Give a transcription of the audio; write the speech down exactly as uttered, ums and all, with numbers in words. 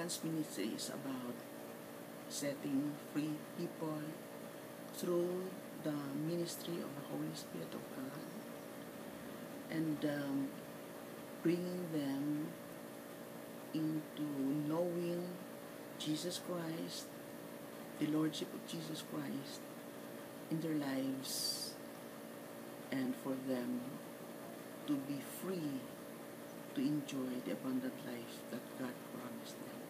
deliverance ministry is about setting free people through the ministry of the Holy Spirit of God, and um, bringing them into knowing Jesus Christ, the Lordship of Jesus Christ in their lives, and for them to be free to enjoy the abundant life that God promised them.